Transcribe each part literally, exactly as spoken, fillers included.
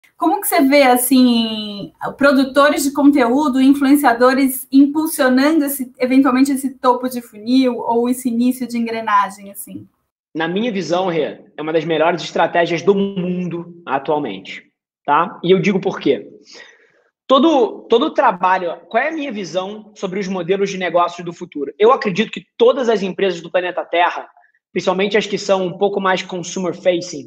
Como que você vê, assim, produtores de conteúdo, influenciadores impulsionando esse, eventualmente esse topo de funil ou esse início de engrenagem, assim? Na minha visão, Rê, é uma das melhores estratégias do mundo atualmente, tá? E eu digo por quê. Todo, todo trabalho, qual é a minha visão sobre os modelos de negócios do futuro? Eu acredito que todas as empresas do planeta Terra, principalmente as que são um pouco mais consumer-facing,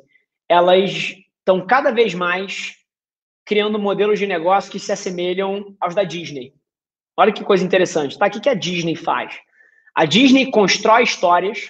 elas estão cada vez mais criando modelos de negócio que se assemelham aos da Disney. Olha que coisa interessante, tá? O que a Disney faz? A Disney constrói histórias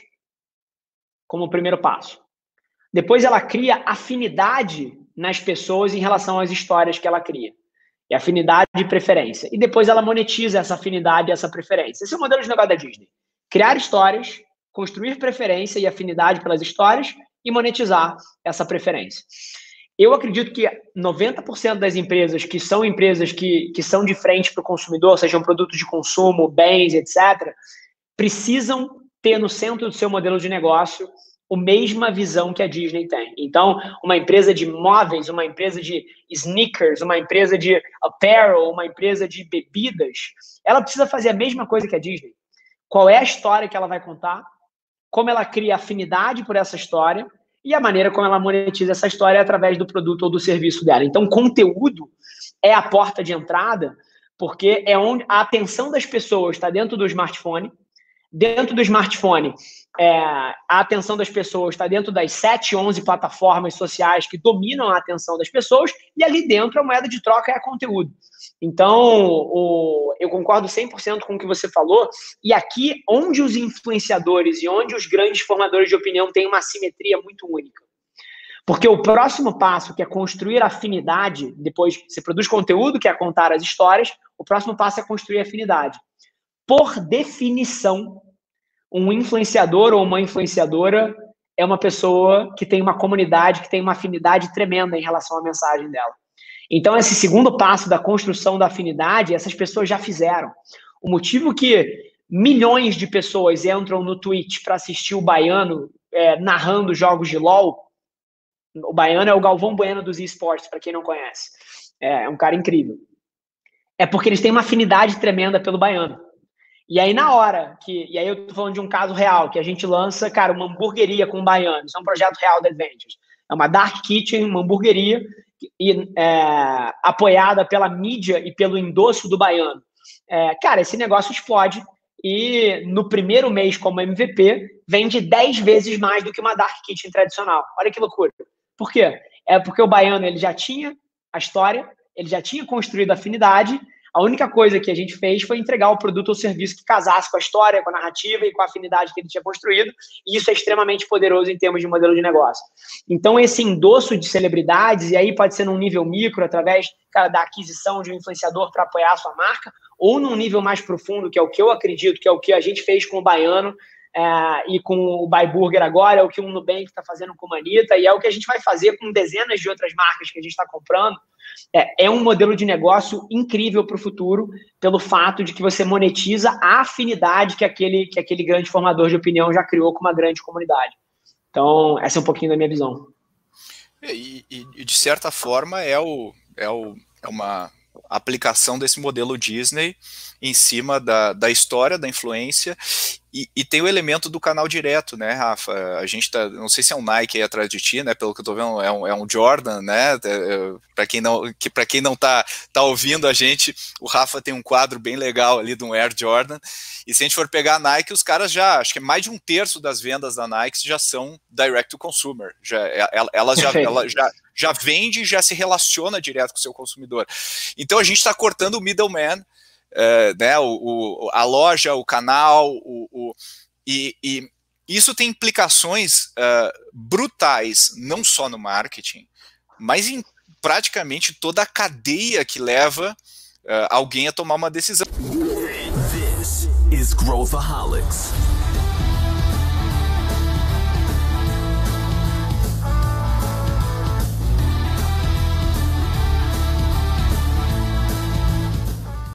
como o primeiro passo. Depois ela cria afinidade nas pessoas em relação às histórias que ela cria. E afinidade e preferência. E depois ela monetiza essa afinidade e essa preferência. Esse é o modelo de negócio da Disney. Criar histórias, construir preferência e afinidade pelas histórias e monetizar essa preferência. Eu acredito que noventa por cento das empresas que são empresas que, que são de frente para o consumidor, sejam produtos de consumo, bens, etcétera, precisam ter no centro do seu modelo de negócio a mesma visão que a Disney tem. Então, uma empresa de móveis, uma empresa de sneakers, uma empresa de apparel, uma empresa de bebidas, ela precisa fazer a mesma coisa que a Disney. Qual é a história que ela vai contar, como ela cria afinidade por essa história e a maneira como ela monetiza essa história através do produto ou do serviço dela. Então, conteúdo é a porta de entrada, porque é onde a atenção das pessoas está dentro do smartphone. Dentro do smartphone, é, a atenção das pessoas está dentro das sete, onze plataformas sociais que dominam a atenção das pessoas, e ali dentro a moeda de troca é conteúdo. Então, o, eu concordo cem por cento com o que você falou, e aqui, onde os influenciadores e onde os grandes formadores de opinião têm uma assimetria muito única. Porque o próximo passo, que é construir afinidade, depois que você produz conteúdo, que é contar as histórias, o próximo passo é construir afinidade. Por definição, um influenciador ou uma influenciadora é uma pessoa que tem uma comunidade, que tem uma afinidade tremenda em relação à mensagem dela. Então, esse segundo passo da construção da afinidade, essas pessoas já fizeram. O motivo que milhões de pessoas entram no Twitch para assistir o Baiano é, narrando jogos de LOL, o Baiano é o Galvão Bueno dos esportes, para quem não conhece. É, é um cara incrível. É porque eles têm uma afinidade tremenda pelo Baiano. E aí, na hora que... E aí eu tô falando de um caso real, que a gente lança, cara, uma hamburgueria com o Baiano. Isso é um projeto real da Adventures. É uma dark kitchen, uma hamburgueria, e, é, apoiada pela mídia e pelo endosso do Baiano. É, cara, esse negócio explode e no primeiro mês como M V P, vende dez vezes mais do que uma dark kitchen tradicional. Olha que loucura. Por quê? É porque o Baiano ele já tinha a história, ele já tinha construído a afinidade. A única coisa que a gente fez foi entregar o produto ou serviço que casasse com a história, com a narrativa e com a afinidade que ele tinha construído, e isso é extremamente poderoso em termos de modelo de negócio. Então, esse endosso de celebridades, e aí pode ser num nível micro, através, cara, da aquisição de um influenciador para apoiar a sua marca, ou num nível mais profundo, que é o que eu acredito, que é o que a gente fez com o Baiano, é, e com o Buy Burger agora, é o que o Nubank está fazendo com o Manita, e é o que a gente vai fazer com dezenas de outras marcas que a gente está comprando. É, é um modelo de negócio incrível para o futuro, pelo fato de que você monetiza a afinidade que aquele, que aquele grande formador de opinião já criou com uma grande comunidade. Então, essa é um pouquinho da minha visão. E, e, e de certa forma, é, o, é, o, é uma aplicação desse modelo Disney em cima da, da história, da influência, e, e tem o elemento do canal direto, né, Rafa? A gente tá, não sei se é um Nike aí atrás de ti, né, pelo que eu tô vendo, é um, é um Jordan, né, para quem não, que, para quem não tá, tá ouvindo a gente, o Rafa tem um quadro bem legal ali de um Air Jordan, e se a gente for pegar a Nike, os caras já, acho que mais de um terço das vendas da Nike já são direct to consumer, já, elas já, ela já, já vende e já se relaciona direto com o seu consumidor. Então a gente está cortando o middleman, Uh, né, o, o, a loja, o canal, o, o, e, e isso tem implicações uh, brutais, não só no marketing, mas em praticamente toda a cadeia que leva uh, alguém a tomar uma decisão. This is Growthaholics.